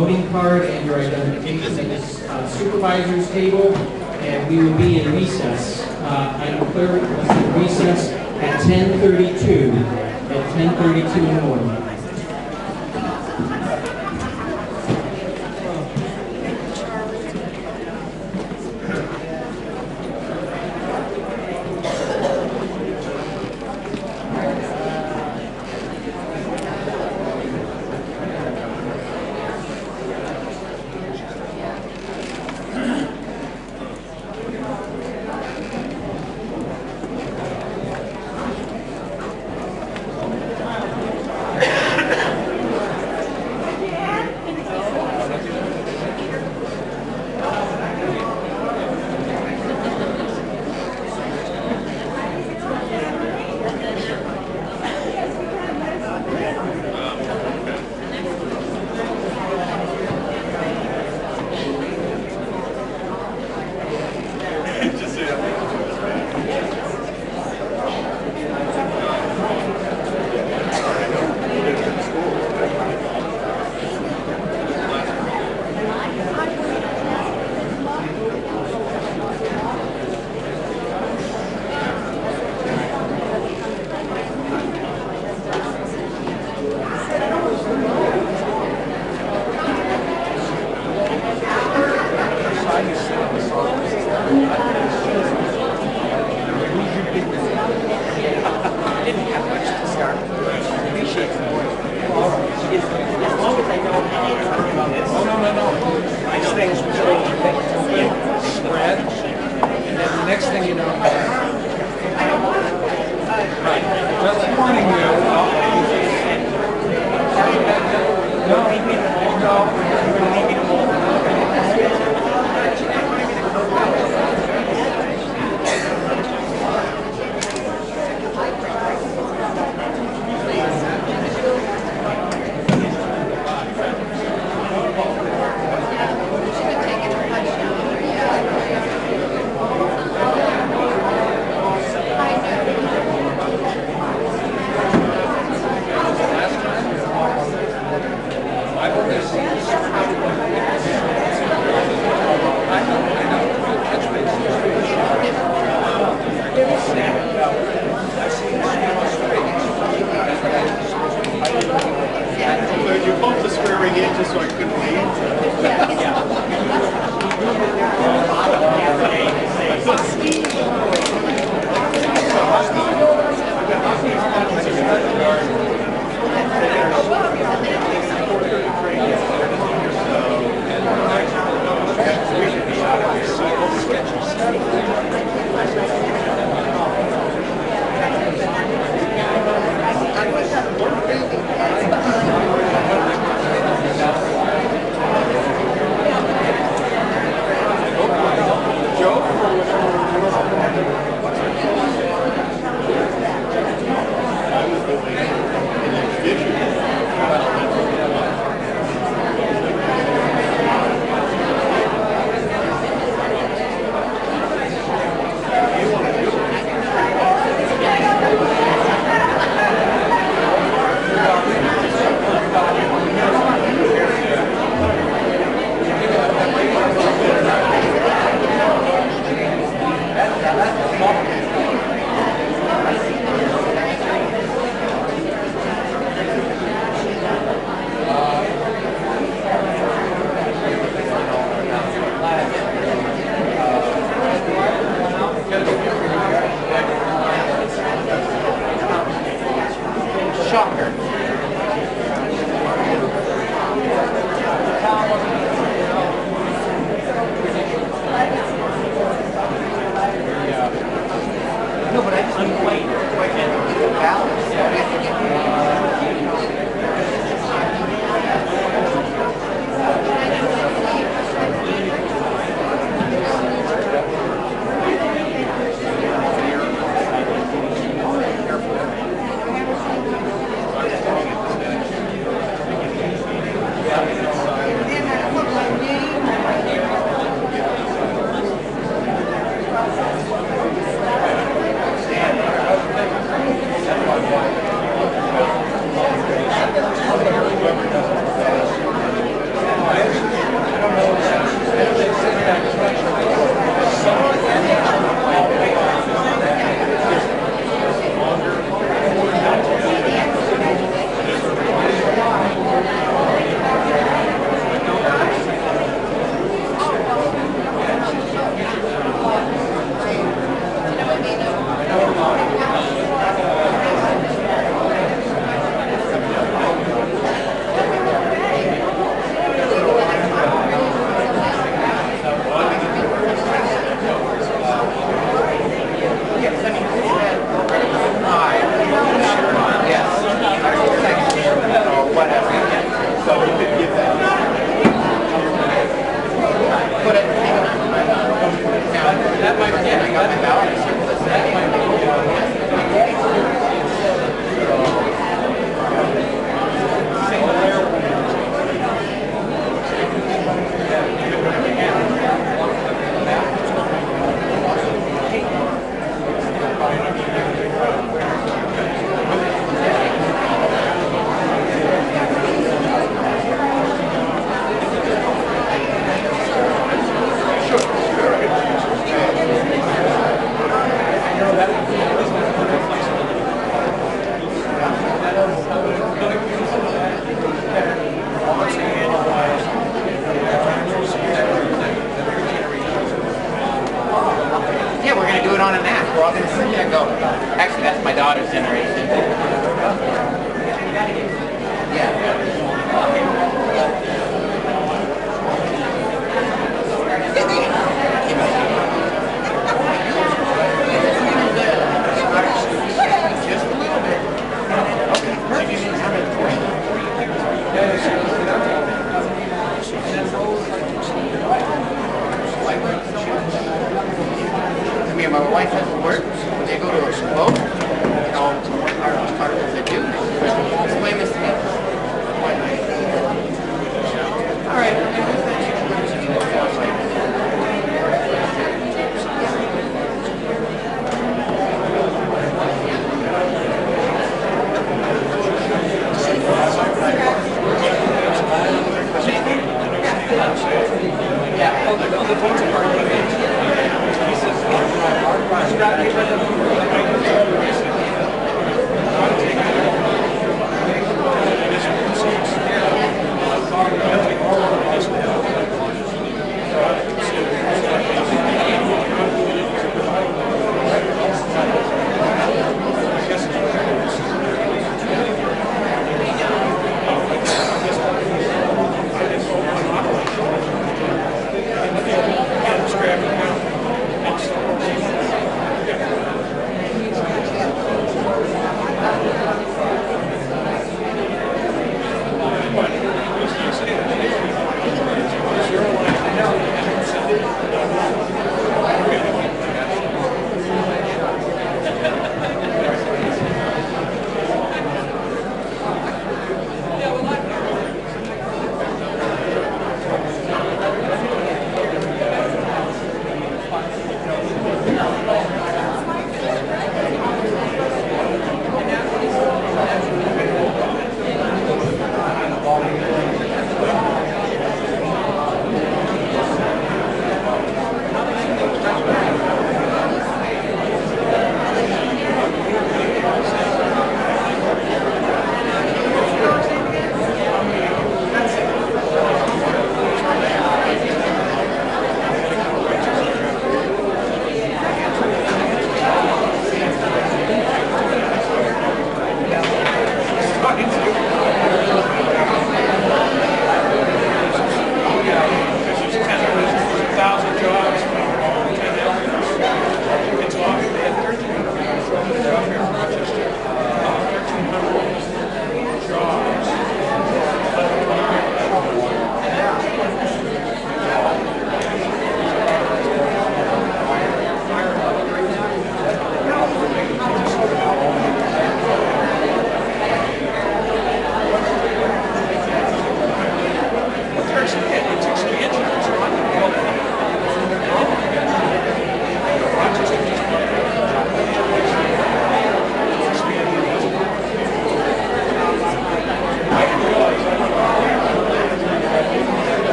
voting card and your identification at this supervisor's table, and we will be in recess. I declare recess at 10:32. At 10:32 in the morning.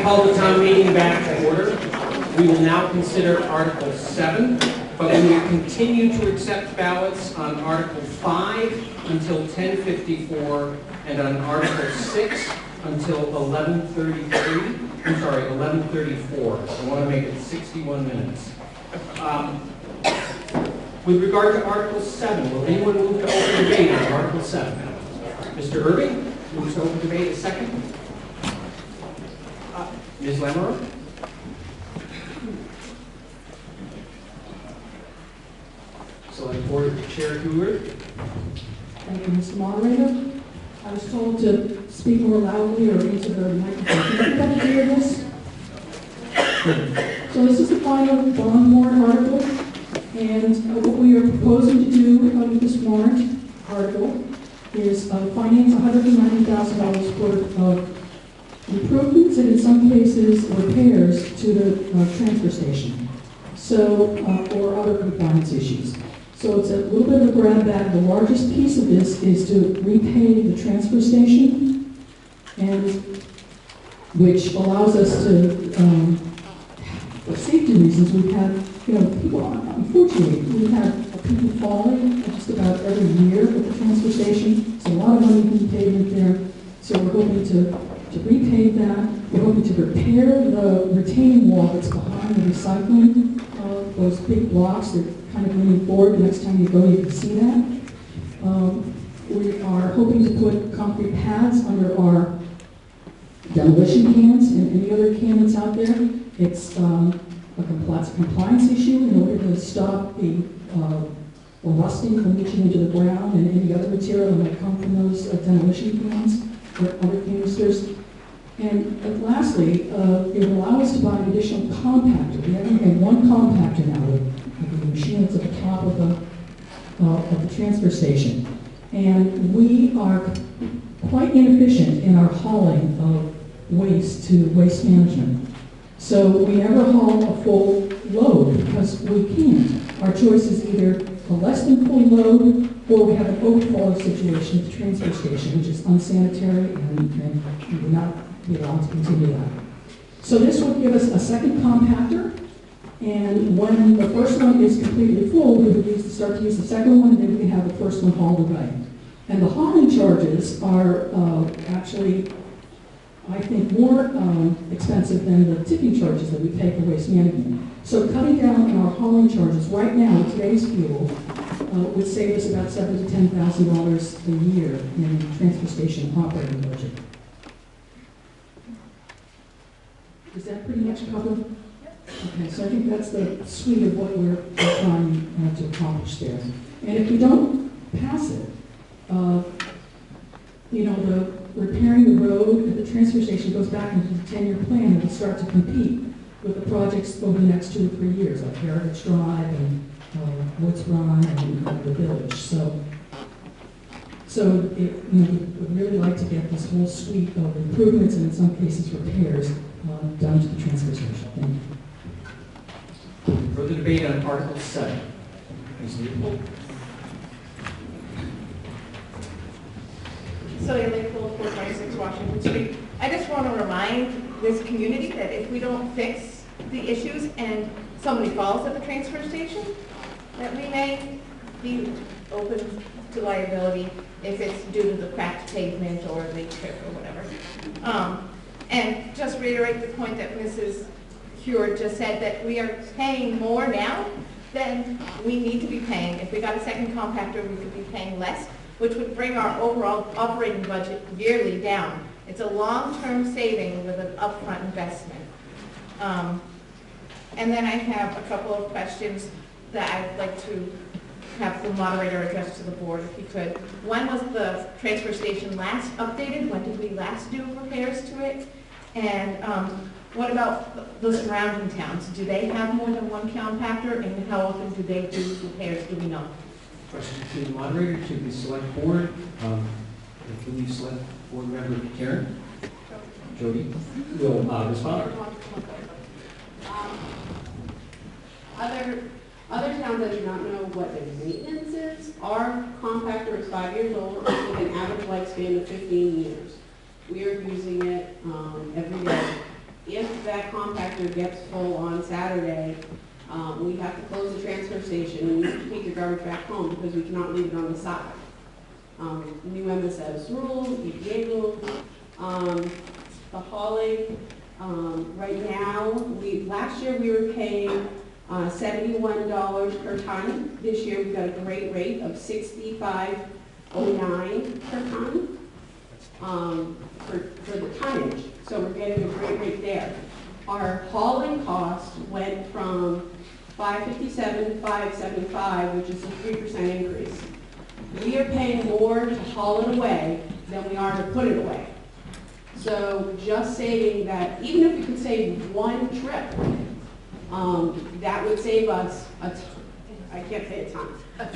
call the town meeting back to order. We will now consider Article 7, but we will continue to accept ballots on Article 5 until 10:54 and on Article 6 until 11:33. I'm sorry, 11:34. I want to make it 61 minutes. With regard to Article 7, will anyone move to open debate on Article 7? Mr. Irving moves to open debate. A second. Ms. Lamoureux? Select Board Chair Heward. Thank you, Mr. Moderator. I was told to speak more loudly or into the microphone. Can everybody hear this? So this is the final bond warrant article, and what we are proposing to do with this warrant article is finance $190,000 worth of improvements and in some cases repairs to the transfer station, so or other compliance issues. So it's a little bit of a grab bag. The largest piece of this is to repay the transfer station, and which allows us to, for safety reasons, we've had, people, unfortunately, we've had people falling just about every year at the transfer station. So a lot of money being paid in there. So we're hoping to repay that. We're hoping to repair the retaining wall that's behind the recycling. Those big blocks that kind of leaning forward. The next time you go, you can see that. We are hoping to put concrete pads under our demolition cans and any other can that's out there. It's a compliance issue in order to stop the rusting from leaching into the ground and any other material that might come from those demolition cans or other canisters. And lastly, it will allow us to buy an additional compactor. We have one compactor now with the machine that's at the top of the transfer station. And we are quite inefficient in our hauling of waste to waste management. So we never haul a full load because we can't. Our choice is either a less than full load or we have an overflow situation at the transfer station, which is unsanitary and we will not be allowed to continue that. So this will give us a second compactor, and when the first one is completely full, we would start to use the second one, and then we can have the first one hauled away. And the hauling charges are actually, I think, more expensive than the tipping charges that we pay for waste management. So cutting down on our hauling charges right now, with today's fuel, would save us about $7,000 to $10,000 a year in transfer station operating budget. Is that pretty much covered? Okay, so I think that's the suite of what we're trying to accomplish there. And if we don't pass it, the repairing the road at the transfer station goes back into the 10-year plan and will start to compete with the projects over the next 2 to 3 years, like Heritage Drive and Woods Run and the Village. So we would really like to get this whole suite of improvements and in some cases repairs done to the transfer station. Thank you. Further debate on Article 7. Ms. Leopold. Sylvia Leopold, 426 Washington Street. I just want to remind this community that if we don't fix the issues and somebody falls at the transfer station, that we may be open to liability if it's due to the cracked pavement or the trip or whatever. And just reiterate the point that Mrs. Heward just said, that we are paying more now than we need to be paying. If we got a second compactor, we could be paying less, which would bring our overall operating budget yearly down. It's a long-term saving with an upfront investment. And then I have a couple of questions that I'd like to have the moderator address to the board, if he could. When was the transfer station last updated? When did we last do repairs to it? And what about the surrounding towns? Do they have more than one compactor, and how often do they do repairs? Do we know? Question to the moderator, to the select board. Can you select board member Karen? Jody will respond. Other towns that do not know what their maintenance is, our compactor is 5 years old with an average lifespan of 15 years. We are using it every day. if that compactor gets full on Saturday, we have to close the transfer station and you have to take your garbage back home because we cannot leave it on the side. New MSS rules, EPA rules, the hauling, right now, last year we were paying $71 per ton. This year we've got a great rate of $65.09 per ton for the tonnage. So we're getting a great rate there. Our hauling cost went from $557 to $575, which is a 3% increase. We are paying more to haul it away than we are to put it away. So just saving that, even if we could save one trip, that would save us I can't say a ton.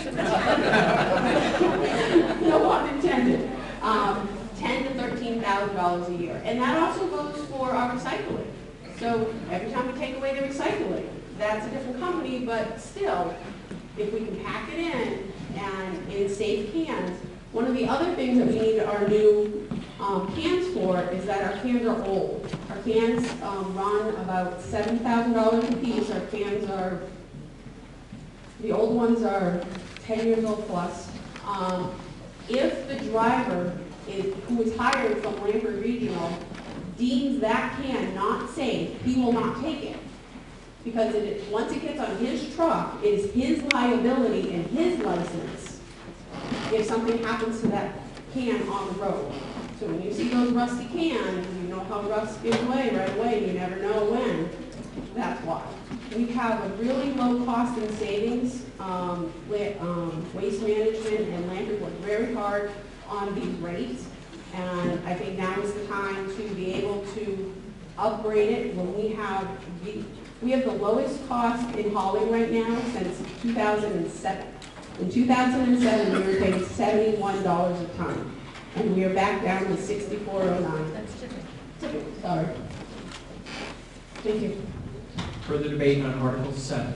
No pun intended. $10,000 to $13,000 a year. And that also goes for our recycling. So every time we take away the recycling, that's a different company, but still, if we can pack it in and in safe cans. One of the other things that we need our new cans for is that our cans are old. Our cans run about $7,000 a piece. Our cans are, the old ones are 10 years old plus. If the driver who is hired from Lanford Regional deems that can not safe, he will not take it. Because once it gets on his truck, it is his liability and his license if something happens to that can on the road. So when you see those rusty cans, you know how rust gives away right away, you never know when. That's why. We have a really low cost in savings. Waste Management and Lanford worked very hard on these rates. And I think now is the time to be able to upgrade it when we have the lowest cost in hauling right now since 2007. In 2007, we were paying $71 a ton, and we are back down to $64.09. That's typical. Sorry. Thank you. Further debate on Article 7.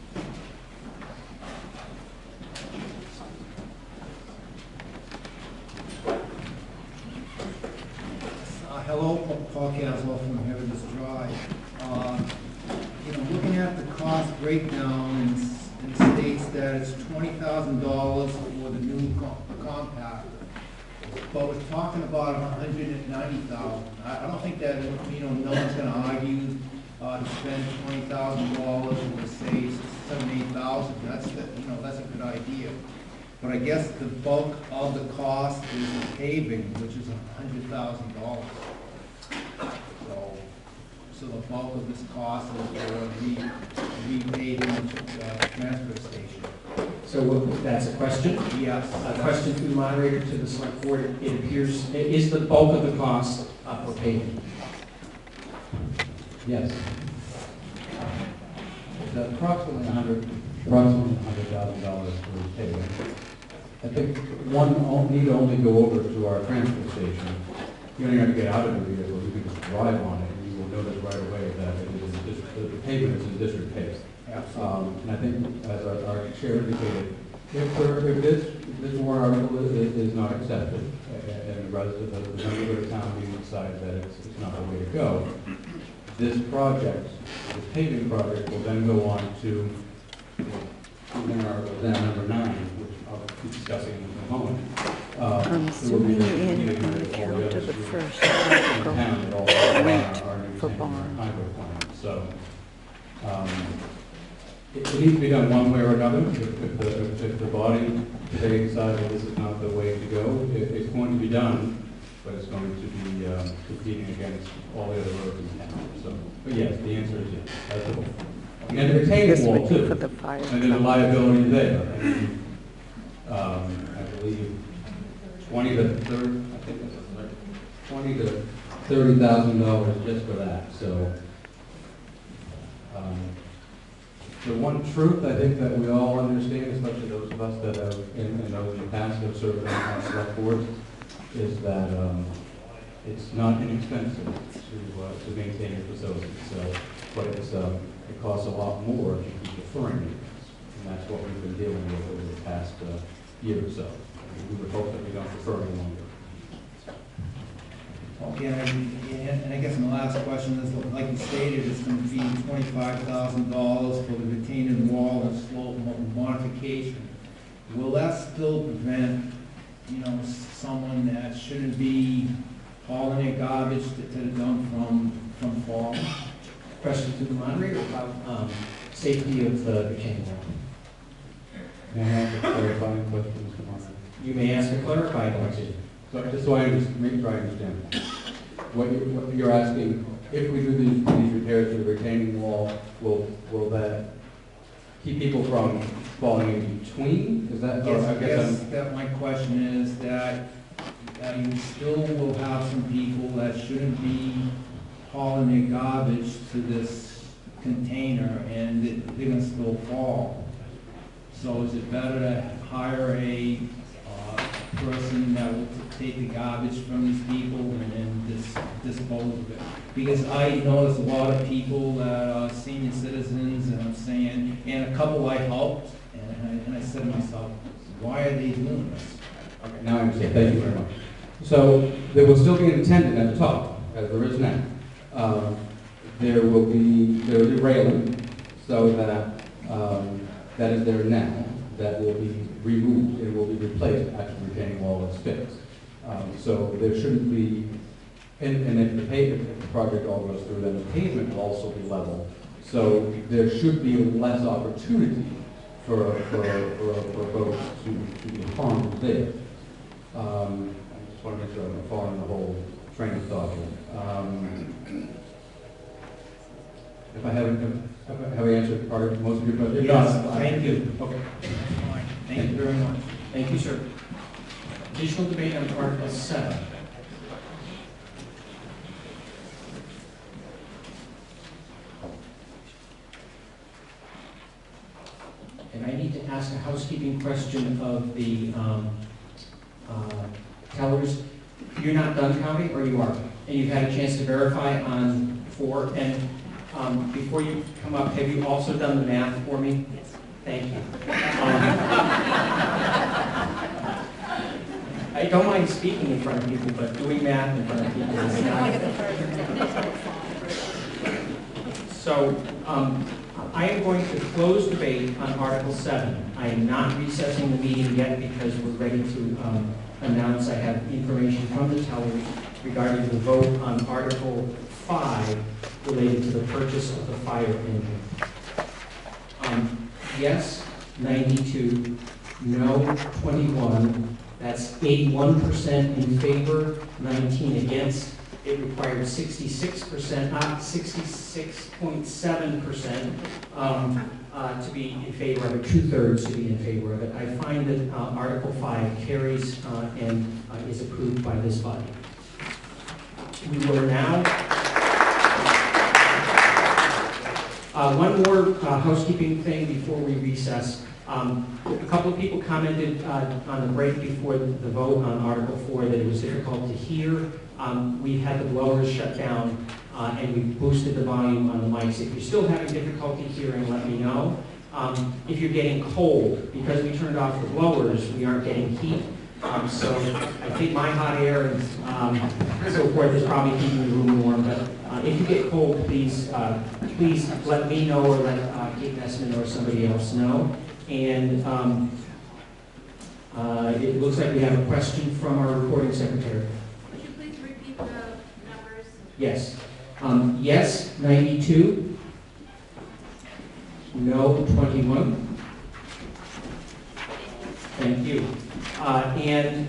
Hello, Paul Caswell from Heritage Drive. Looking at the cost breakdown, it states that it's $20,000 for the new compactor, but we're talking about $190,000. I don't think that no one's going to argue to spend $20,000 or say $78,000. That's a good idea. But I guess the bulk of the cost is the paving, which is $100,000. So the bulk of this cost is for repaving the transfer station. So that's a question? Yes. A question from the moderator to the select board. It appears, is the bulk of the cost for paving? Yes. It's approximately $100,000 for paving. I think one need only go over to our transfer station. You don't have to get out of the vehicle, you can just drive on it, and you will notice right away that the pavement is in district paved. And I think, as our chair indicated, if this warrant article is not accepted, and the resident of the member of the town meeting decide that it's not the way to go, this project, this paving project, will then go on to number 9, which I'll be discussing in a moment. I'm zooming in on account of the first article, rate for bond. So it needs to be done one way or another. If the body today decides that this is not the way to go, it's going to be done, but it's going to be competing against all the other roads in town. So, but yes, the answer is yes. That's all. And the retaining wall too, For the fire and there's a liability there. I believe $20,000 to $30,000 just for that. So the one truth I think that we all understand, especially those of us that have in the past have served on select boards, is that it's not inexpensive to maintain your facility. So, but it costs a lot more if you keep deferring it. And that's what we've been dealing with over the past year or so. We would hope that we don't defer any longer. Okay, and I guess my last question is, like you stated, it's gonna be $25,000 for the retaining wall and slope modification. Will that still prevent, you know, someone that shouldn't be hauling their garbage to the dump from falling? Question to the moderator about safety of the retaining wall. May I have a clarifying question, Mr. Martin? You may ask a clarifying question. So just so I make sure I understand. What you're asking, if we do these repairs to the retaining wall, will that keep people from falling in between? Is that, or I guess Yes, that my question is that you still will have some people that shouldn't be hauling their garbage to this container and they're gonna still fall. So is it better to hire a person that will take the garbage from these people and then dispose of it? Because I notice a lot of people that are senior citizens, and I'm saying, and a couple I helped, and I said to myself, why are they doing this? Okay, now I understand. Thank you very much. So there will still be an attendant at the top, as there is now. There will be railing, so that that is there now. That will be removed. It will be replaced after the retaining wall is fixed. So there shouldn't be, and if the project all goes through, then the pavement will also be level. So there should be less opportunity for folks to be harmed there. I just want to make sure I'm following the whole train of thought here. If I haven't, have I answered part of most of your questions? Yes, thank you. Okay. Fine. Thank you very much. Thank you, sir. Additional debate on Article 7. And I need to ask a housekeeping question of the tellers. You're not done counting, or you are? And you've had a chance to verify on 4. And before you come up, have you also done the math for me? Yes. Thank you. I don't mind speaking in front of people, but doing math in front of people is not. So, I am going to close debate on Article 7. I am not recessing the meeting yet because we're ready to announce I have information from the tellers regarding the vote on Article 5 related to the purchase of the fire engine. Yes, 92, no, 21. That's 81% in favor, 19 against. It required 66%, not 66.7% to be in favor of it, 2/3 to be in favor of it. I find that Article 5 carries and is approved by this body. We will now. One more housekeeping thing before we recess. A couple of people commented on the break before the vote on Article 4 that it was difficult to hear. We had the blowers shut down and we boosted the volume on the mics. If you're still having difficulty hearing, let me know. If you're getting cold, because we turned off the blowers, we aren't getting heat. So I think my hot air and so forth is probably keeping the room warm. But if you get cold, please let me know or let Kate Nessman or somebody else know. And it looks like we have a question from our recording secretary. Would you please repeat the numbers? Yes. Yes, 92. No, 21. Thank you. And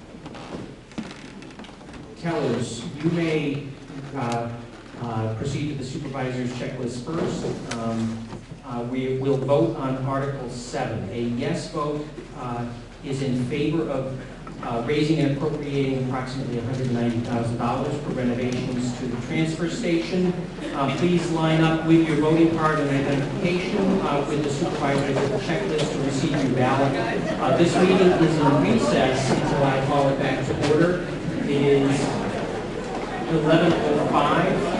tellers, you may proceed to the supervisor's checklist first. We will vote on Article 7. A yes vote is in favor of raising and appropriating approximately $190,000 for renovations to the transfer station. Please line up with your voting card and identification with the supervisor's checklist to receive your ballot. This meeting is in recess until I call it back to order. It is 11:05.